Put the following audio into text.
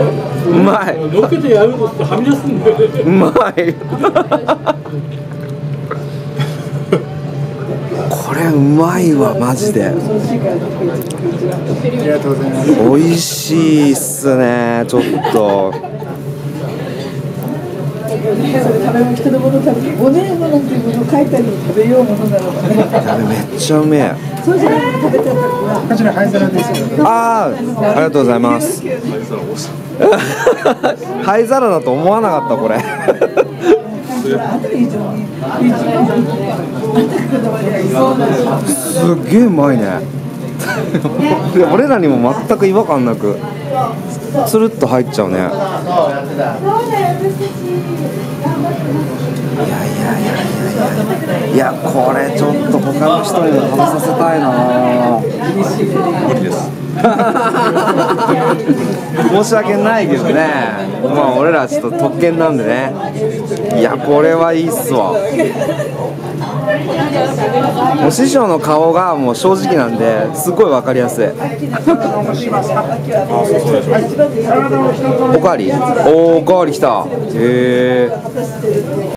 うまい。 乗っけてやるとはみ出すんだよね。 うまい。これうまいわマジで。 ありがとうございます。 美味しいっすね。ちょっと。 食べ物人のもの食べ5年ものっていうものを書いたり食べようものなのかね。 やべめっちゃうめえ。 そうじゃなくて食べた時は。 こちら灰皿ですよ。 ありがとうございます。灰皿だと思わなかったこれ。すっげえうまいね。俺らにも全く違和感なくつるっと入っちゃうね。いやいやこれちょっと他の人にも食べさせたいな。無理です。申し訳ないけどね。まあ俺らちょっと特権なんでね。いやこれはいいっすわ。もう師匠の顔がもう正直なんですごい分かりやすい。おかわり？おかわりきた。へえ。